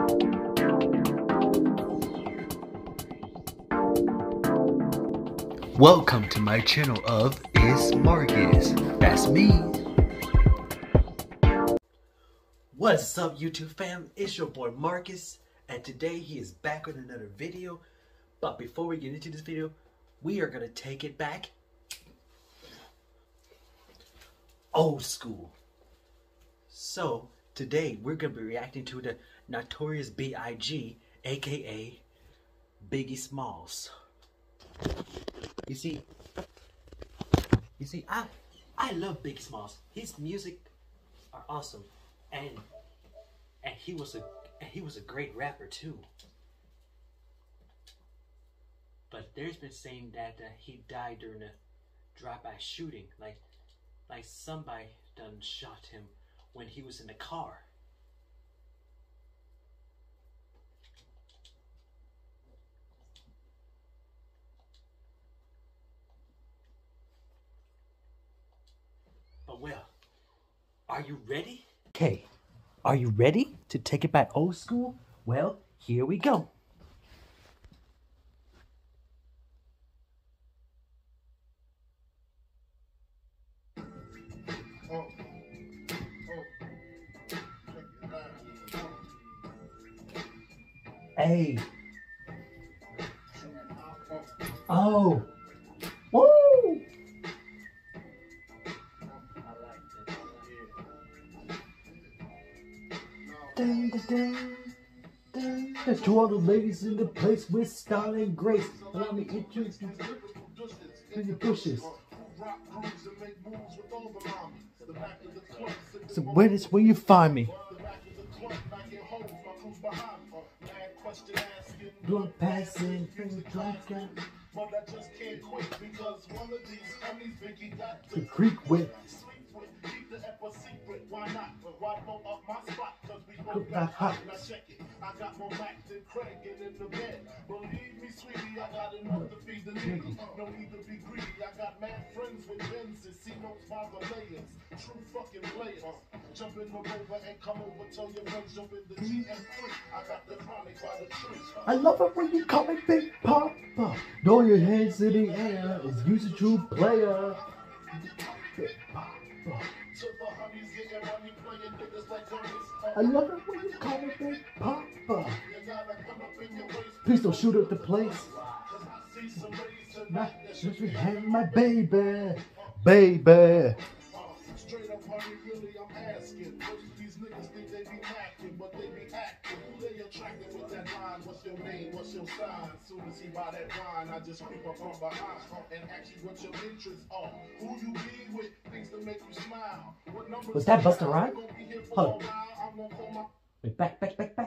Welcome to my channel of Is Marcus. That's me. What's up, YouTube fam? It's your boy Marcus, and today he is back with another video. But before we get into this video, we are gonna take it back old school. So today we're gonna be reacting to the Notorious B.I.G., aka Biggie Smalls. You see, I love Biggie Smalls. His music are awesome, and he was a great rapper too. But there's been saying that he died during a drive-by shooting, like somebody done shot him when he was in the car. But well, are you ready? Okay, are you ready to take it back old school? Well, here we go. Hey. Oh. Woo. Dun, dun, dun, dun. There's to all the ladies in the place with style and grace. Allow me to introduce you to the bushes. So where you find me? Blood passing through the drinking. But I just can't quit because one of these homies Biggie got to creep with. Keep the epic secret, why not? Why blow up my spot? Cause we both got hot. Now check it. I got more Mac than Craig in the bed. Believe me, sweetie, I got enough to feed the niggas. No need to be greedy. I got mad friends with Benzes, C-notes by the layers. True fucking players. Jump in the Rover and come over. Tell your friends jump in the GM3. I got the chronic by the tree. I love it when you call me Big Papa. Throw your hands in the air. It's you a true player. Big Papa. I love it when you call me Big Papa. Please don't shoot up the place. Not just we have my baby. Baby. Straight up, honey, really, I'm asking. Most of these niggas think they be acting, but they be acting. Who they attracted with that line? What's your name? What's your sign? Soon as he buy that wine, I just creep up from behind and ask you what your interests are. Who you be with? Things to make you smile. What numbers? Was that Busta Rhymes? Hold on. Wait, back.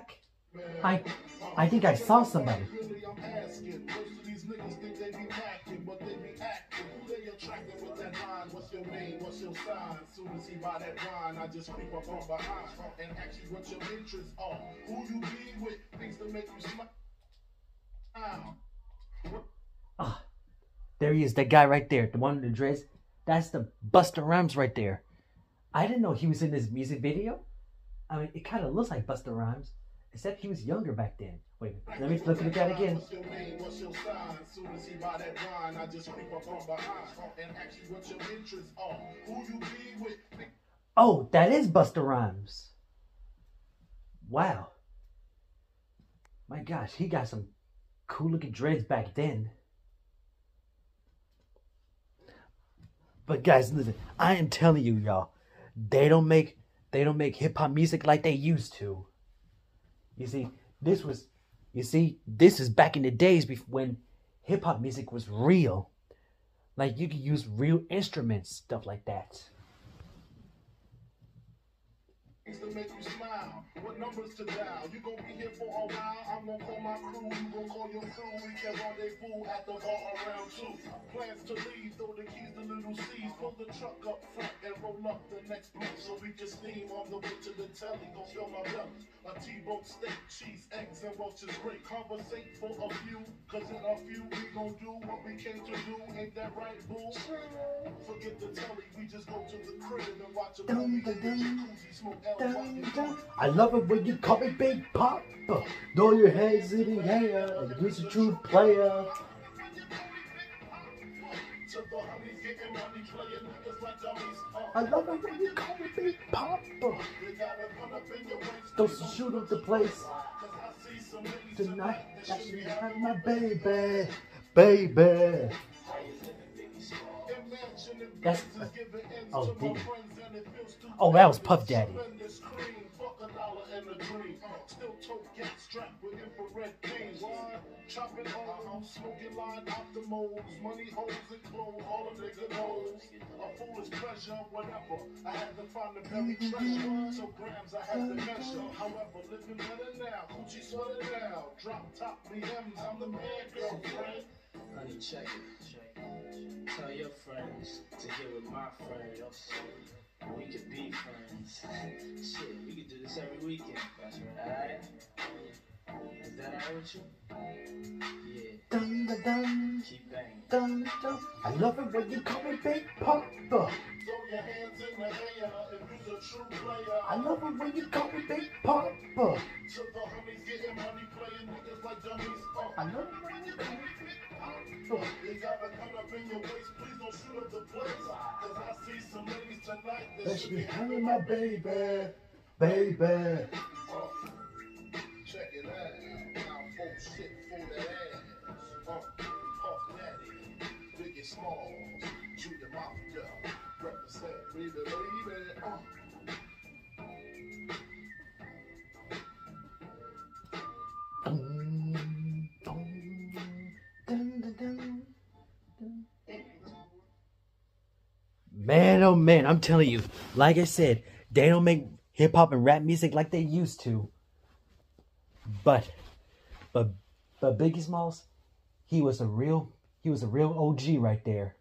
I think I saw somebody. Really, I'm asking. Most of these niggas think they be acting, but they be acting. Who they attracted with that line? What's your name? What's your sign? Soon as he buy that wine, I just creep up from behind and ask you what your interests are. Who you be with? Things to make you smile. Ah, there he is, that guy right there, the one in the dress. That's the Busta Rhymes right there. I didn't know he was in this music video. I mean, it kind of looks like Busta Rhymes, except he was younger back then. Wait, let me look at that again. What's your name? What's your sign? Soon as he buy that wine, I just creep up from behind and ask you what your interests are. Who you be with? Oh, that is Busta Rhymes. Wow. My gosh, he got some cool looking dreads back then. But guys, listen, I am telling you, y'all, they don't make hip hop music like they used to. You see, this is back in the days when hip hop music was real. Like you could use real instruments, stuff like that. To make you smile, what numbers to dial? You gon' be here for a while. I'm gon' call my crew, you gon' call your crew. We can rendezvous at the bar around 2. Plans to leave, throw the keys to little C's. Pull the truck up front and roll up the next block so we can steam on the way to the telly. Gon' fill my belly. A T-bone steak, cheese, eggs, and Welch's great. Conversate for a few, cause in a few we gon' do what we came to do. Ain't that right, boo? Forget the telly, we just go to the crib and watch a movie in the jacuzzi, smoke L. I love it when you call me Big Papa. Throw your hands in the air and you're a true player. I love it when you call me Big Papa. Don't shoot up the place tonight. That should have my baby, baby. That's oh, Diddy. Oh, that was Puff Daddy. Still tote gas strapped with infrared beams. Chopping holes, smoking line optimals, money holes and clothes, all of nigga knows. A foolish pleasure, whatever. I had to find the buried treasure, so grams I had to measure. However, living better now, Gucci sweater now. Drop top BMs, I'm the man, girlfriend. Honey, check it. Tell your friends to get with my friends. We could be friends. Shit, we could do this every weekend. That's right, alright? Is that alright with you? Yeah. Dun, dun, dun. Keep banging. Dun, dun. I love it when you call me Big Papa. Throw your hands in the air if you're a true player. I love it when you call me Big Papa. To the homies getting money, playing niggas like dummies. I love it when you call me Big Papa. You gotta come up in your waist, please don't shoot up the place. Cause I see some ladies tonight that should be having my baby, baby. Check it out, now folks shit for that ass. Puff Daddy, Biggie Smalls, Junior Mafia, represent, baby, baby. Man, oh man, I'm telling you, like I said, they don't make hip hop and rap music like they used to. But Biggie Smalls, he was a real OG right there.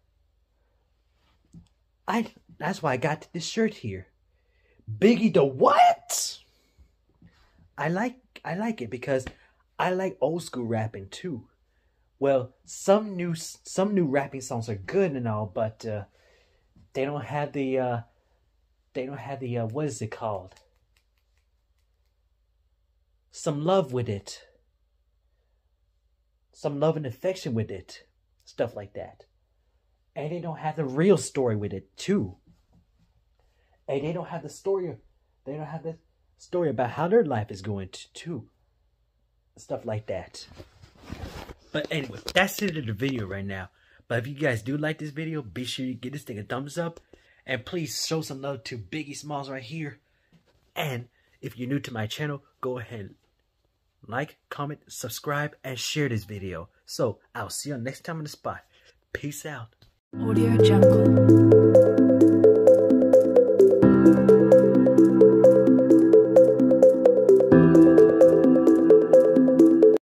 That's why I got this shirt here. Biggie the what? I like it because I like old school rapping too. Well, some new rapping songs are good and all, but they don't have the what is it called? Some love with it. Some love and affection with it. Stuff like that. And they don't have the real story with it too. And they don't have the story about how their life is going too. Stuff like that. But anyway, that's it of the video right now. But if you guys do like this video, be sure you give this thing a thumbs up. And please show some love to Biggie Smalls right here. And if you're new to my channel, go ahead, like, comment, subscribe, and share this video. So, I'll see you next time on the spot. Peace out. Audio Jungle.